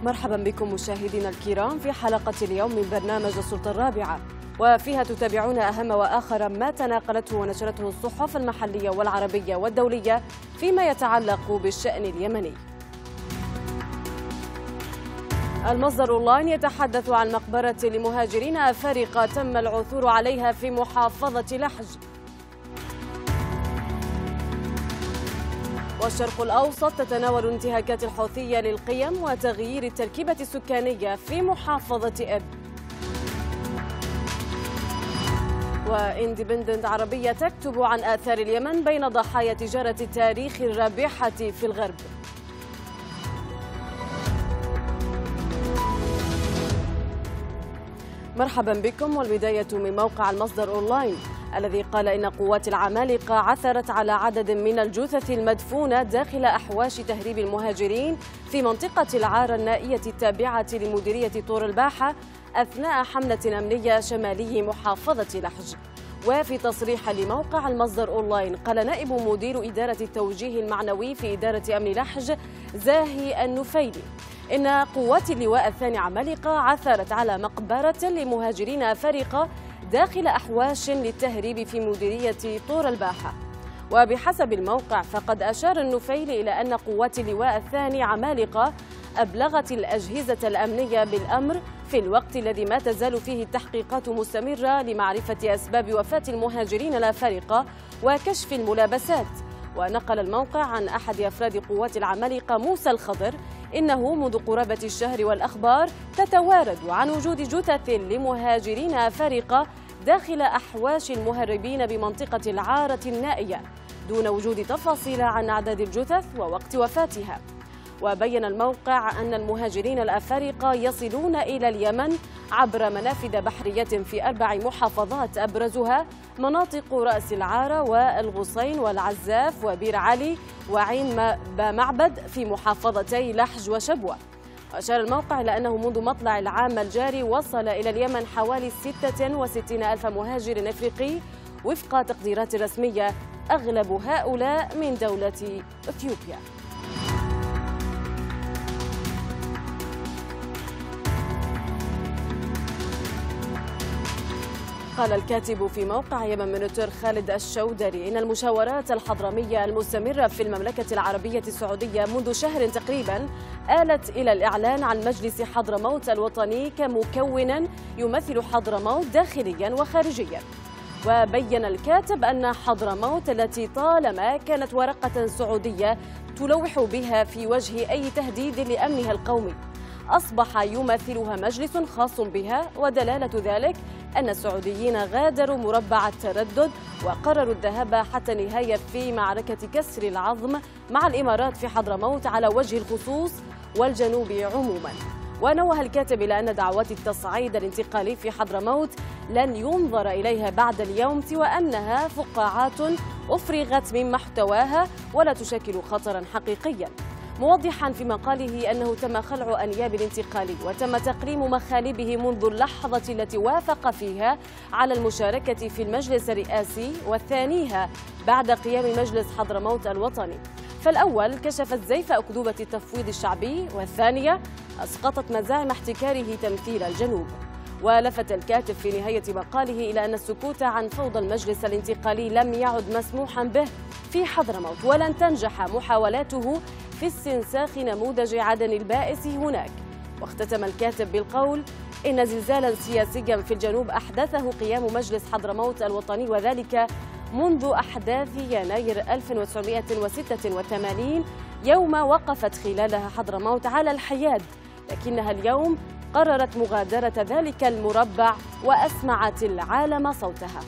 مرحبا بكم مشاهدينا الكرام في حلقة اليوم من برنامج السلطة الرابعة، وفيها تتابعون أهم وآخر ما تناقلته ونشرته الصحف المحلية والعربية والدولية فيما يتعلق بالشأن اليمني. المصدر أونلاين يتحدث عن مقبرة لمهاجرين أفارقة تم العثور عليها في محافظة لحج. والشرق الأوسط تتناول انتهاكات الحوثية للقيم وتغيير التركيبة السكانية في محافظة إب. واندبندنت عربية تكتب عن آثار اليمن بين ضحايا تجارة التاريخ الرابحة في الغرب. مرحبا بكم، والبداية من موقع المصدر أونلاين الذي قال إن قوات العمالقة عثرت على عدد من الجثث المدفونة داخل أحواش تهريب المهاجرين في منطقة العارة النائية التابعة لمديرية طور الباحة أثناء حملة أمنية شمالي محافظة لحج. وفي تصريح لموقع المصدر أونلاين قال نائب مدير إدارة التوجيه المعنوي في إدارة أمن لحج زاهي النفيلي إن قوات اللواء الثاني عمالقة عثرت على مقبرة لمهاجرين أفارقة داخل أحواش للتهريب في مديرية طور الباحة. وبحسب الموقع فقد أشار النفيلي إلى أن قوات اللواء الثاني عمالقة أبلغت الأجهزة الأمنية بالأمر في الوقت الذي ما تزال فيه التحقيقات مستمرة لمعرفة أسباب وفاة المهاجرين الأفارقة وكشف الملابسات. ونقل الموقع عن أحد أفراد قوات العمالقة موسى الخضر إنه منذ قرابة الشهر والأخبار تتوارد عن وجود جثث لمهاجرين أفارقة داخل أحواش المهربين بمنطقة العارة النائية دون وجود تفاصيل عن أعداد الجثث ووقت وفاتها. وبين الموقع أن المهاجرين الأفارقة يصلون إلى اليمن عبر منافذ بحرية في 4 محافظات أبرزها مناطق رأس العارة والغصين والعزاف وبير علي وعين بمعبد في محافظتي لحج وشبوة. وأشار الموقع إلى أنه منذ مطلع العام الجاري وصل إلى اليمن حوالي 66 ألف مهاجر أفريقي وفق تقديرات رسمية، أغلب هؤلاء من دولة إثيوبيا. قال الكاتب في موقع يمن مونيتور خالد الشودري إن المشاورات الحضرمية المستمرة في المملكة العربية السعودية منذ شهر تقريبا آلت إلى الإعلان عن مجلس حضرموت الوطني كمكون يمثل حضرموت داخليا وخارجيا. وبين الكاتب أن حضرموت التي طالما كانت ورقة سعودية تلوح بها في وجه أي تهديد لأمنها القومي أصبح يمثلها مجلس خاص بها، ودلالة ذلك أن السعوديين غادروا مربع التردد وقرروا الذهاب حتى النهاية في معركة كسر العظم مع الإمارات في حضرموت على وجه الخصوص والجنوب عموما. ونوه الكاتب إلى أن دعوات التصعيد الانتقالي في حضرموت لن ينظر إليها بعد اليوم سوى أنها فقاعات أفرغت من محتواها ولا تشكل خطرا حقيقيا، موضحا في مقاله أنه تم خلع أنياب الانتقال وتم تقريم مخالبه منذ اللحظة التي وافق فيها على المشاركة في المجلس الرئاسي، والثانيها بعد قيام مجلس حضرموت الوطني. فالأول كشفت زيف أكذوبة التفويض الشعبي، والثانية أسقطت مزاعم احتكاره تمثيل الجنوب. ولفت الكاتب في نهاية مقاله إلى أن السكوت عن فوضى المجلس الانتقالي لم يعد مسموحا به في حضرموت، ولن تنجح محاولاته في استنساخ نموذج عدن البائس هناك. واختتم الكاتب بالقول إن زلزالا سياسيا في الجنوب أحدثه قيام مجلس حضرموت الوطني، وذلك منذ أحداث يناير 1986 يوم وقفت خلالها حضرموت على الحياد، لكنها اليوم قررت مغادرة ذلك المربع وأسمعت العالم صوتها.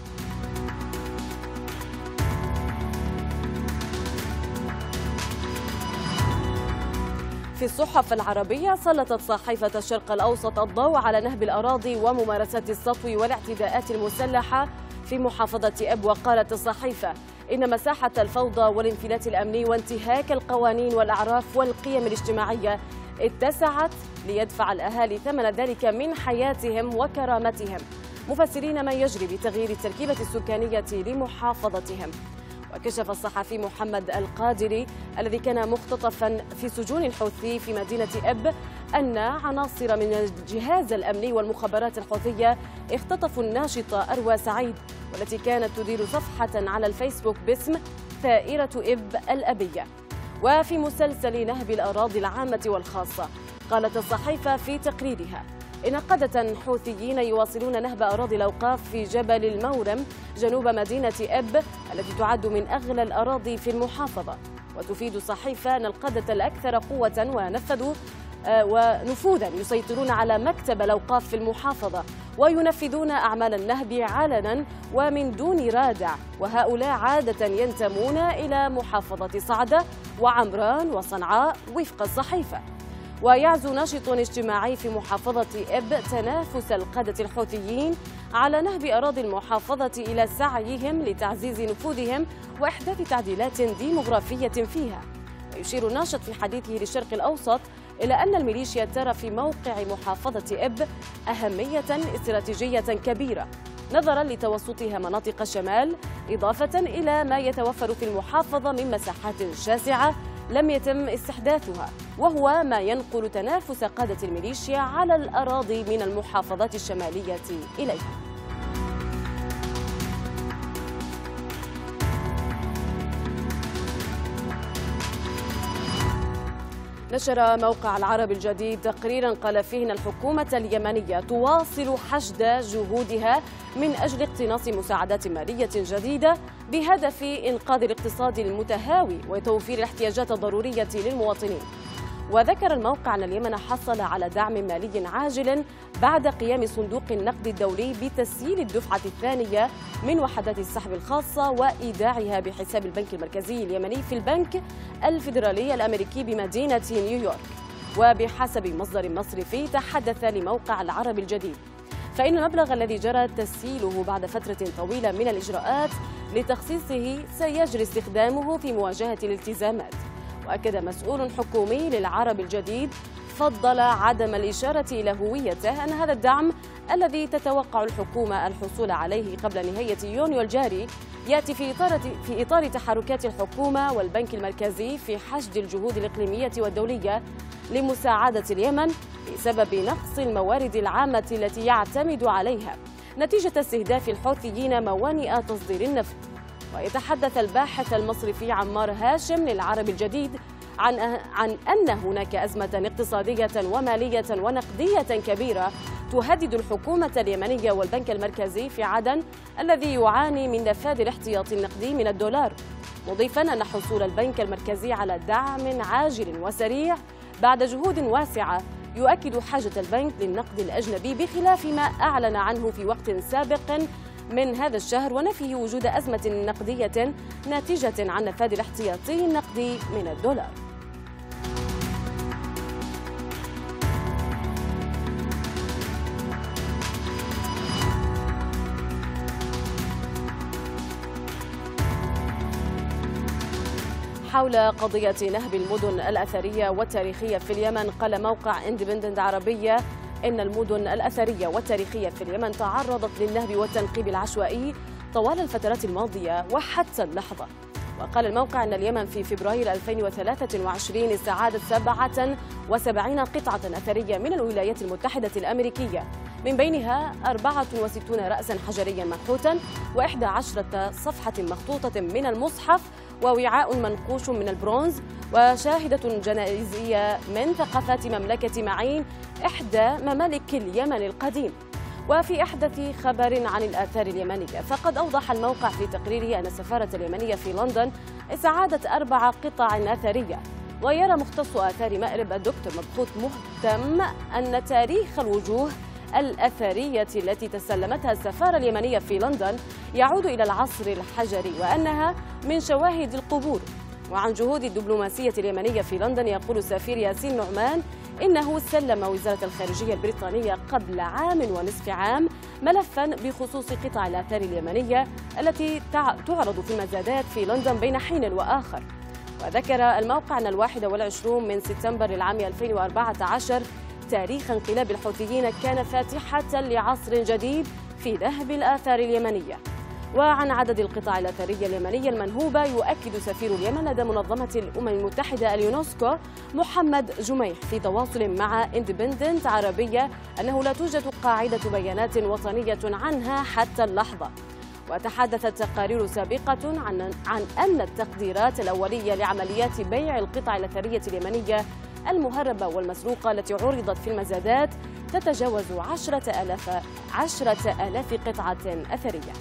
في الصحف العربية سلطت صحيفة الشرق الأوسط الضوء على نهب الأراضي وممارسات السطو والاعتداءات المسلحة في محافظة إب. وقالت الصحيفة إن مساحة الفوضى والانفلات الأمني وانتهاك القوانين والأعراف والقيم الاجتماعية اتسعت ليدفع الأهالي ثمن ذلك من حياتهم وكرامتهم، مفسرين ما يجري بتغيير التركيبة السكانية لمحافظتهم. وكشف الصحفي محمد القادري الذي كان مختطفا في سجون الحوثي في مدينة إب أن عناصر من الجهاز الأمني والمخابرات الحوثية اختطفوا الناشطة أروى سعيد، والتي كانت تدير صفحة على الفيسبوك باسم ثائرة إب الأبية. وفي مسلسل نهب الأراضي العامة والخاصة، قالت الصحيفة في تقريرها إن قادة حوثيين يواصلون نهب أراضي الأوقاف في جبل المورم جنوب مدينة إب التي تعد من أغلى الأراضي في المحافظة. وتفيد الصحيفة أن القادة الأكثر قوة ونفوذا يسيطرون على مكتب الأوقاف في المحافظة وينفذون أعمال النهب علنا ومن دون رادع، وهؤلاء عادة ينتمون إلى محافظة صعدة وعمران وصنعاء وفق الصحيفة. ويعزو ناشط اجتماعي في محافظة إب تنافس القادة الحوثيين على نهب أراضي المحافظة إلى سعيهم لتعزيز نفوذهم وإحداث تعديلات ديمغرافية فيها. ويشير الناشط في حديثه للشرق الأوسط إلى أن الميليشيا ترى في موقع محافظة إب أهمية استراتيجية كبيرة نظرا لتوسطها مناطق الشمال، إضافة إلى ما يتوفر في المحافظة من مساحات شاسعة لم يتم استحداثها، وهو ما ينقل تنافس قادة الميليشيا على الأراضي من المحافظات الشمالية إليها. نشر موقع العرب الجديد تقريرا قال فيه أن الحكومة اليمنية تواصل حشد جهودها من أجل اقتناص مساعدات مالية جديدة بهدف إنقاذ الاقتصاد المتهاوي وتوفير الاحتياجات الضرورية للمواطنين. وذكر الموقع أن اليمن حصل على دعم مالي عاجل بعد قيام صندوق النقد الدولي بتسييل الدفعة الثانية من وحدات السحب الخاصة وإيداعها بحساب البنك المركزي اليمني في البنك الفيدرالي الأمريكي بمدينة نيويورك. وبحسب مصدر مصرفي تحدث لموقع العرب الجديد فإن المبلغ الذي جرى تسييله بعد فترة طويلة من الإجراءات لتخصيصه سيجري استخدامه في مواجهة الالتزامات. وأكد مسؤول حكومي للعرب الجديد فضل عدم الإشارة إلى هويته أن هذا الدعم الذي تتوقع الحكومة الحصول عليه قبل نهاية يونيو الجاري يأتي في إطار تحركات الحكومة والبنك المركزي في حشد الجهود الإقليمية والدولية لمساعدة اليمن بسبب نقص الموارد العامة التي يعتمد عليها نتيجة استهداف الحوثيين موانئ تصدير النفط. ويتحدث الباحث المصرفي عمار هاشم للعرب الجديد عن أن هناك أزمة اقتصادية ومالية ونقدية كبيرة تهدد الحكومة اليمنية والبنك المركزي في عدن الذي يعاني من نفاذ الاحتياطي النقدي من الدولار، مضيفا أن حصول البنك المركزي على دعم عاجل وسريع بعد جهود واسعة يؤكد حاجة البنك للنقد الأجنبي بخلاف ما أعلن عنه في وقت سابق من هذا الشهر ونفيه وجود أزمة نقدية ناتجة عن نفاذ الاحتياطي النقدي من الدولار. حول قضية نهب المدن الأثرية والتاريخية في اليمن، قال موقع اندبندنت عربية إن المدن الأثرية والتاريخية في اليمن تعرضت للنهب والتنقيب العشوائي طوال الفترات الماضية وحتى اللحظة. وقال الموقع أن اليمن في فبراير 2023 استعادت 77 قطعة أثرية من الولايات المتحدة الأمريكية، من بينها 64 رأسا حجريا منحوتا و11 صفحة مخطوطة من المصحف ووعاء منقوش من البرونز وشاهدة جنائزية من ثقافات مملكة معين إحدى ممالك اليمن القديم. وفي أحدث خبر عن الآثار اليمنية، فقد أوضح الموقع في تقريره أن السفارة اليمنية في لندن استعادت 4 قطع أثرية. ويرى مختص آثار مأرب الدكتور مبخوت مهتم أن تاريخ الوجوه الأثرية التي تسلمتها السفارة اليمنية في لندن يعود إلى العصر الحجري وأنها من شواهد القبور. وعن جهود الدبلوماسية اليمنية في لندن يقول السفير ياسين نعمان إنه سلم وزارة الخارجية البريطانية قبل عام ونصف عام ملفا بخصوص قطع الآثار اليمنية التي تعرض في المزادات في لندن بين حين وآخر. وذكر الموقع أن 21 من سبتمبر العام 2014 تاريخ انقلاب الحوثيين كان فاتحة لعصر جديد في نهب الآثار اليمنية. وعن عدد القطع الأثرية اليمنية المنهوبة، يؤكد سفير اليمن لدى منظمة الأمم المتحدة اليونسكو محمد جميح في تواصل مع اندبندنت عربية أنه لا توجد قاعدة بيانات وطنية عنها حتى اللحظة. وتحدثت تقارير سابقة عن أن التقديرات الأولية لعمليات بيع القطع الأثرية اليمنية المهربة والمسروقة التي عرضت في المزادات تتجاوز 10,000 قطعة أثرية.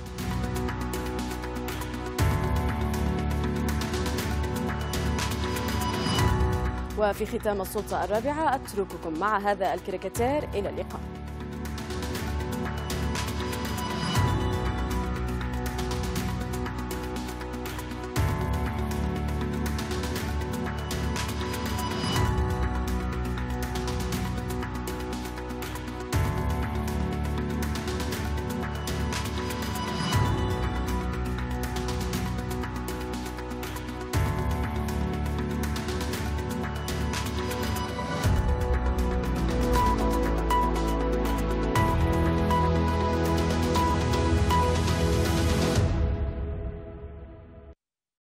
وفي ختام السلطة الرابعة أترككم مع هذا الكاريكاتير، إلى اللقاء.